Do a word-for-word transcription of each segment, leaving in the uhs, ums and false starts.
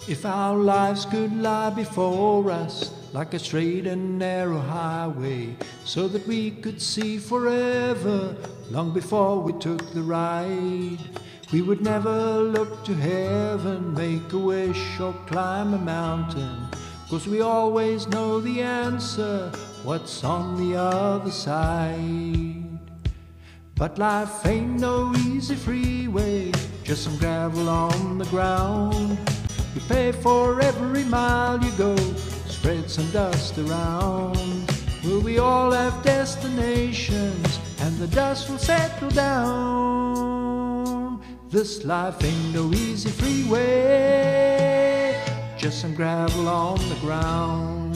If our lives could lie before us like a straight and narrow highway, so that we could see forever long before we took the ride, we would never look to heaven, make a wish or climb a mountain, 'cause we always know the answer, what's on the other side. But life ain't no easy freeway, just some gravel on the ground. You pay for every mile you go, spread some dust around. Well, we all have destinations, and the dust will settle down. This life ain't no easy freeway, just some gravel on the ground.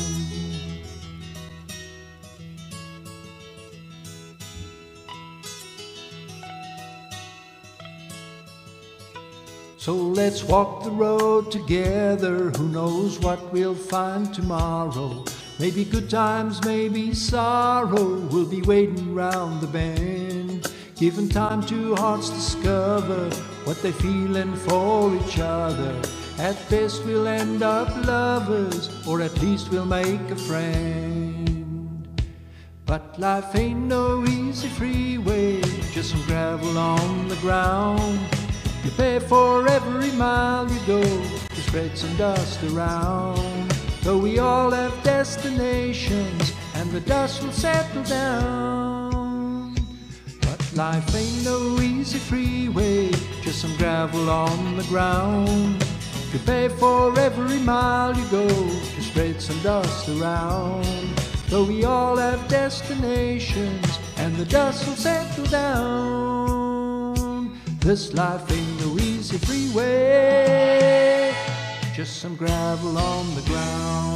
So let's walk the road together, who knows what we'll find tomorrow. Maybe good times, maybe sorrow, we'll be waiting round the bend, giving time to hearts discover what they're feeling for each other. At best we'll end up lovers, or at least we'll make a friend. But life ain't no easy freeway, just some gravel on the ground. You pay for every mile you go, to spread some dust around. Though we all have destinations, and the dust will settle down. But life ain't no easy freeway, just some gravel on the ground. You pay for every mile you go, to spread some dust around. Though we all have destinations, and the dust will settle down. This life ain't no easy freeway, just some gravel on the ground.